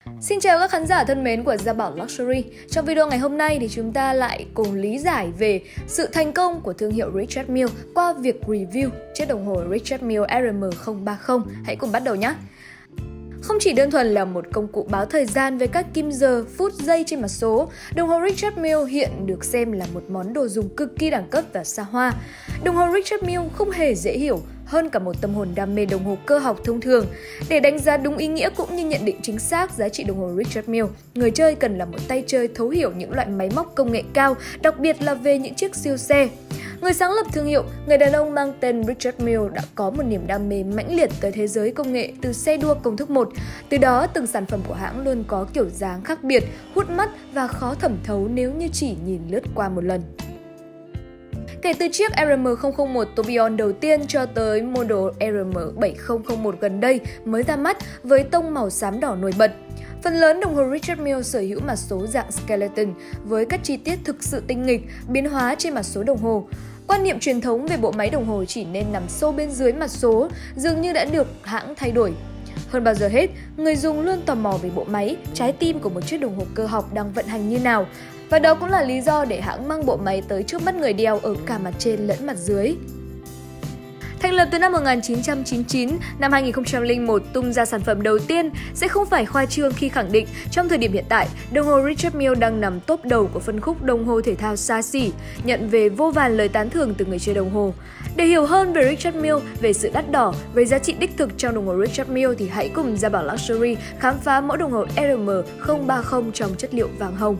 Xin chào các khán giả thân mến của Gia Bảo Luxury. Trong video ngày hôm nay thì chúng ta lại cùng lý giải về sự thành công của thương hiệu Richard Mille qua việc review chiếc đồng hồ Richard Mille RM030. Hãy cùng bắt đầu nhé! Không chỉ đơn thuần là một công cụ báo thời gian về các kim giờ, phút, giây trên mặt số, đồng hồ Richard Mille hiện được xem là một món đồ dùng cực kỳ đẳng cấp và xa hoa. Đồng hồ Richard Mille không hề dễ hiểu hơn cả một tâm hồn đam mê đồng hồ cơ học thông thường. Để đánh giá đúng ý nghĩa cũng như nhận định chính xác giá trị đồng hồ Richard Mille, người chơi cần là một tay chơi thấu hiểu những loại máy móc công nghệ cao, đặc biệt là về những chiếc siêu xe. Người sáng lập thương hiệu, người đàn ông mang tên Richard Mille đã có một niềm đam mê mãnh liệt tới thế giới công nghệ từ xe đua công thức 1. Từ đó, từng sản phẩm của hãng luôn có kiểu dáng khác biệt, hút mắt và khó thẩm thấu nếu như chỉ nhìn lướt qua một lần. Kể từ chiếc RM001 Tourbillon đầu tiên cho tới model RM7001 gần đây mới ra mắt với tông màu xám đỏ nổi bật. Phần lớn đồng hồ Richard Mille sở hữu mặt số dạng skeleton với các chi tiết thực sự tinh nghịch, biến hóa trên mặt số đồng hồ. Quan niệm truyền thống về bộ máy đồng hồ chỉ nên nằm sâu bên dưới mặt số dường như đã được hãng thay đổi. Hơn bao giờ hết, người dùng luôn tò mò về bộ máy, trái tim của một chiếc đồng hồ cơ học đang vận hành như nào. Và đó cũng là lý do để hãng mang bộ máy tới trước mắt người đeo ở cả mặt trên lẫn mặt dưới. Thành lập từ năm 1999, năm 2001 tung ra sản phẩm đầu tiên sẽ không phải khoa trương khi khẳng định trong thời điểm hiện tại, đồng hồ Richard Mille đang nằm top đầu của phân khúc đồng hồ thể thao xa xỉ, nhận về vô vàn lời tán thưởng từ người chơi đồng hồ. Để hiểu hơn về Richard Mille, về sự đắt đỏ, về giá trị đích thực trong đồng hồ Richard Mille thì hãy cùng Gia Bảo Luxury khám phá mẫu đồng hồ RM030 trong chất liệu vàng hồng.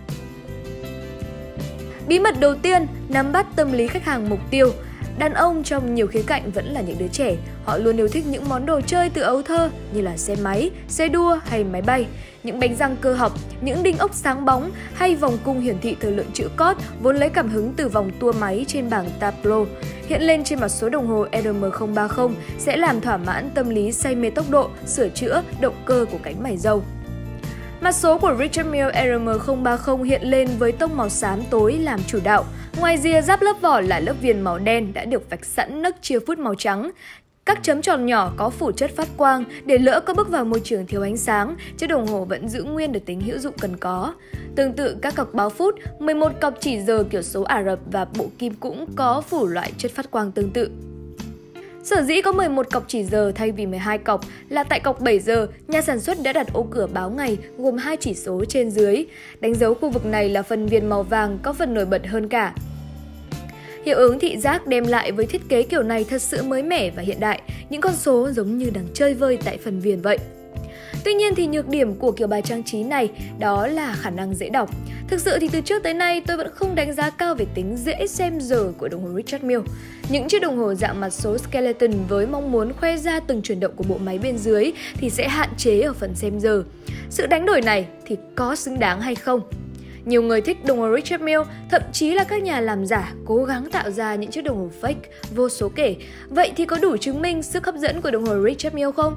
Bí mật đầu tiên, nắm bắt tâm lý khách hàng mục tiêu. Đàn ông trong nhiều khía cạnh vẫn là những đứa trẻ, họ luôn yêu thích những món đồ chơi từ ấu thơ như là xe máy, xe đua hay máy bay, những bánh răng cơ học, những đinh ốc sáng bóng hay vòng cung hiển thị thời lượng chữ code vốn lấy cảm hứng từ vòng tua máy trên bảng Tableau. Hiện lên trên mặt số đồng hồ RM030 sẽ làm thỏa mãn tâm lý say mê tốc độ, sửa chữa, động cơ của cánh mày râu. Mặt số của Richard Mille RM030 hiện lên với tông màu xám tối làm chủ đạo. Ngoài rìa giáp lớp vỏ là lớp viền màu đen đã được vạch sẵn nấc chia phút màu trắng. Các chấm tròn nhỏ có phủ chất phát quang để lỡ có bước vào môi trường thiếu ánh sáng, chiếc đồng hồ vẫn giữ nguyên được tính hữu dụng cần có. Tương tự các cọc báo phút, 11 cọc chỉ giờ kiểu số Ả Rập và bộ kim cũng có phủ loại chất phát quang tương tự. Sở dĩ có 11 cọc chỉ giờ thay vì 12 cọc là tại cọc 7 giờ, nhà sản xuất đã đặt ô cửa báo ngày gồm 2 chỉ số trên dưới. Đánh dấu khu vực này là phần viền màu vàng có phần nổi bật hơn cả. Hiệu ứng thị giác đem lại với thiết kế kiểu này thật sự mới mẻ và hiện đại, những con số giống như đang chơi vơi tại phần viền vậy. Tuy nhiên thì nhược điểm của kiểu bài trang trí này đó là khả năng dễ đọc. Thực sự thì từ trước tới nay tôi vẫn không đánh giá cao về tính dễ xem giờ của đồng hồ Richard Mille. Những chiếc đồng hồ dạng mặt số skeleton với mong muốn khoe ra từng chuyển động của bộ máy bên dưới thì sẽ hạn chế ở phần xem giờ. Sự đánh đổi này thì có xứng đáng hay không? Nhiều người thích đồng hồ Richard Mille, thậm chí là các nhà làm giả cố gắng tạo ra những chiếc đồng hồ fake vô số kể. Vậy thì có đủ chứng minh sức hấp dẫn của đồng hồ Richard Mille không?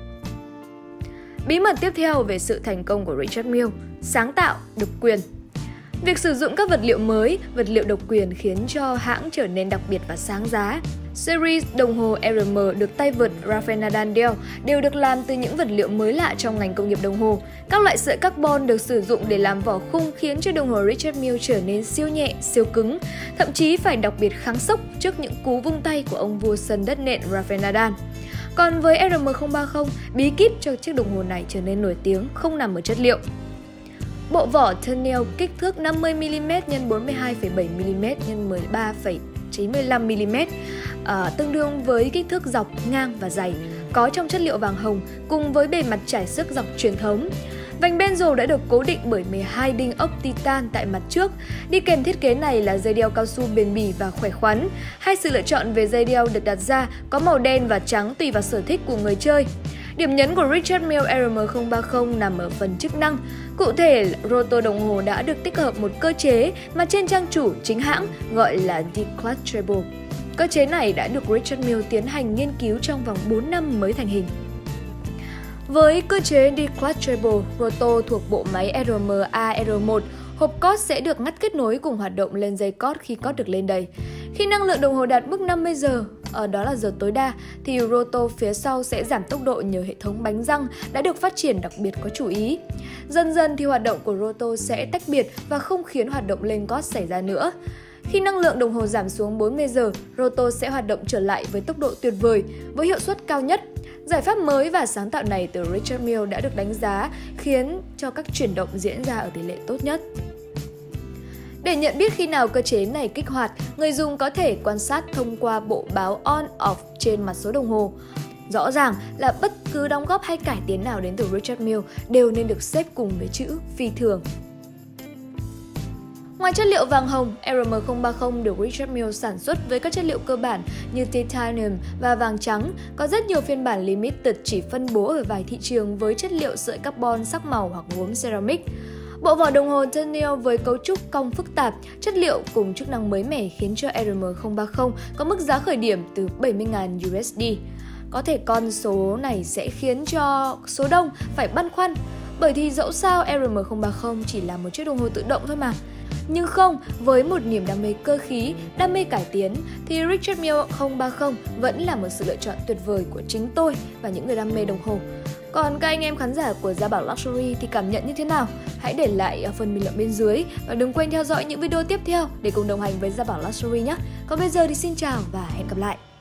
Bí mật tiếp theo về sự thành công của Richard Mille, sáng tạo, độc quyền. Việc sử dụng các vật liệu mới, vật liệu độc quyền khiến cho hãng trở nên đặc biệt và sáng giá. Series đồng hồ RM được tay vợt Rafael Nadal đeo đều được làm từ những vật liệu mới lạ trong ngành công nghiệp đồng hồ. Các loại sợi carbon được sử dụng để làm vỏ khung khiến cho đồng hồ Richard Mille trở nên siêu nhẹ, siêu cứng, thậm chí phải đặc biệt kháng sốc trước những cú vung tay của ông vua sân đất nện Rafael Nadal. Còn với RM030, bí kíp cho chiếc đồng hồ này trở nên nổi tiếng không nằm ở chất liệu. Bộ vỏ Tennille kích thước 50mm x 42,7mm x 13,95mm, tương đương với kích thước dọc, ngang và dày, có trong chất liệu vàng hồng cùng với bề mặt trải xước dọc truyền thống. Vành bezel đã được cố định bởi 12 đinh ốc titan tại mặt trước. Đi kèm thiết kế này là dây đeo cao su bền bỉ và khỏe khoắn. Hai sự lựa chọn về dây đeo được đặt ra có màu đen và trắng tùy vào sở thích của người chơi. Điểm nhấn của Richard Mille RM030 nằm ở phần chức năng. Cụ thể, rotor đồng hồ đã được tích hợp một cơ chế mà trên trang chủ chính hãng gọi là Declutchable. Cơ chế này đã được Richard Mille tiến hành nghiên cứu trong vòng 4 năm mới thành hình. Với cơ chế Declutchable rotor thuộc bộ máy RMA-R1, hộp cót sẽ được ngắt kết nối cùng hoạt động lên dây cót khi cót được lên đầy. Khi năng lượng đồng hồ đạt mức 50 giờ, đó là giờ tối đa, thì rotor phía sau sẽ giảm tốc độ nhờ hệ thống bánh răng đã được phát triển đặc biệt có chú ý. Dần dần thì hoạt động của rotor sẽ tách biệt và không khiến hoạt động lên cót xảy ra nữa. Khi năng lượng đồng hồ giảm xuống 40 giờ, rotor sẽ hoạt động trở lại với tốc độ tuyệt vời, với hiệu suất cao nhất. Giải pháp mới và sáng tạo này từ Richard Mille đã được đánh giá khiến cho các chuyển động diễn ra ở tỷ lệ tốt nhất. Để nhận biết khi nào cơ chế này kích hoạt, người dùng có thể quan sát thông qua bộ báo on-off trên mặt số đồng hồ. Rõ ràng là bất cứ đóng góp hay cải tiến nào đến từ Richard Mille đều nên được xếp cùng với chữ phi thường. Ngoài chất liệu vàng hồng, RM030 được Richard Mille sản xuất với các chất liệu cơ bản như titanium và vàng trắng. Có rất nhiều phiên bản limited chỉ phân bố ở vài thị trường với chất liệu sợi carbon sắc màu hoặc gốm ceramic. Bộ vỏ đồng hồ Tenniel với cấu trúc cong phức tạp, chất liệu cùng chức năng mới mẻ khiến cho RM030 có mức giá khởi điểm từ 70.000 USD. Có thể con số này sẽ khiến cho số đông phải băn khoăn, bởi thì dẫu sao RM030 chỉ là một chiếc đồng hồ tự động thôi mà. Nhưng không, với một niềm đam mê cơ khí, đam mê cải tiến thì Richard Mille 030 vẫn là một sự lựa chọn tuyệt vời của chính tôi và những người đam mê đồng hồ. Còn các anh em khán giả của Gia Bảo Luxury thì cảm nhận như thế nào? Hãy để lại ở phần bình luận bên dưới và đừng quên theo dõi những video tiếp theo để cùng đồng hành với Gia Bảo Luxury nhé. Còn bây giờ thì xin chào và hẹn gặp lại!